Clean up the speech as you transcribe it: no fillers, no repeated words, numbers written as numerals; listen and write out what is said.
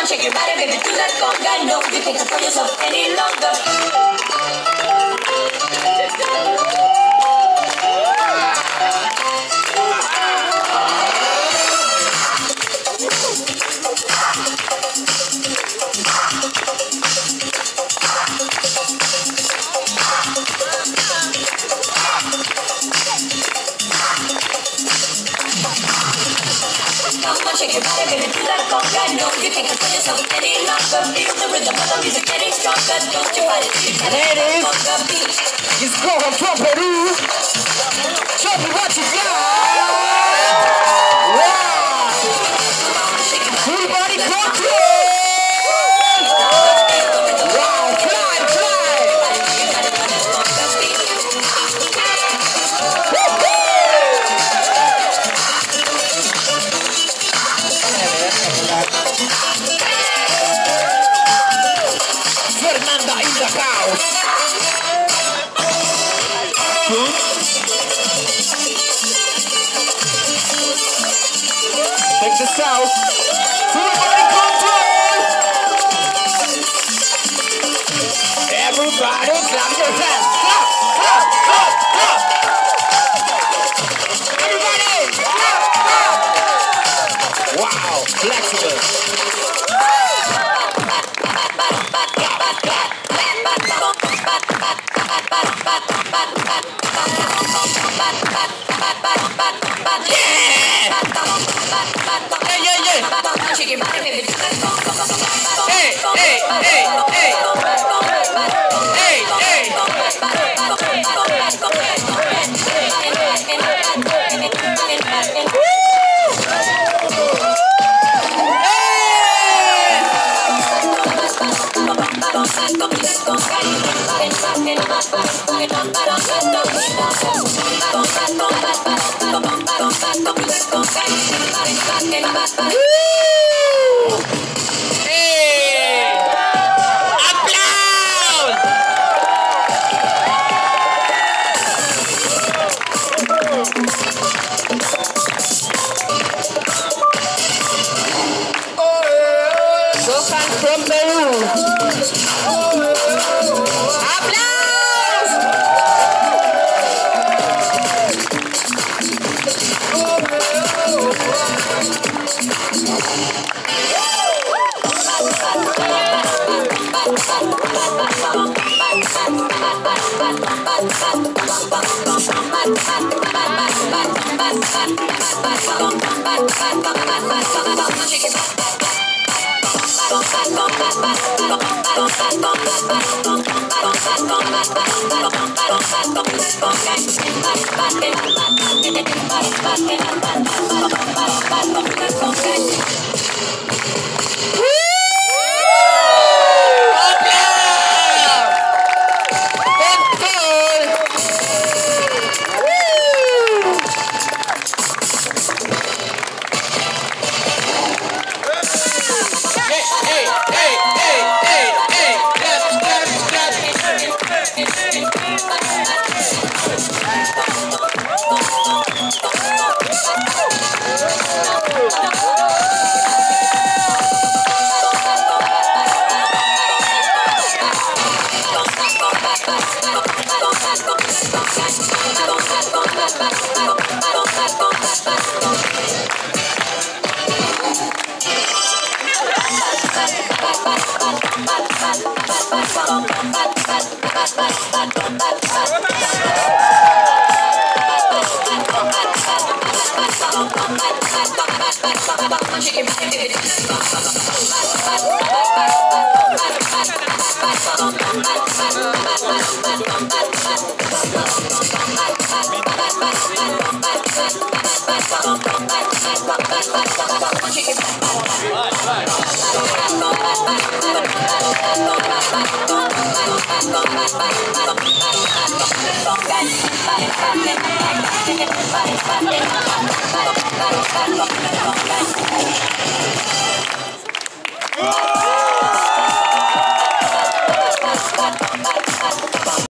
on, shake your body, baby, do that conga. No, you can't control yourself any longer. Shake your body, baby, do that conga. No, you can't control yourself any longer. Feel the rhythm of the music getting stronger. Don't you fight it, you gotta conga beat. It's going from Peru. Show me what you got. Wow. Everybody control. Wow, fly, fly. Fernanda in the house. Check this out. Everybody control. Everybody clap your hands. Clap, clap, clap, clap. Everybody, clap, clap. Wow, flexible. From Peru. Applause!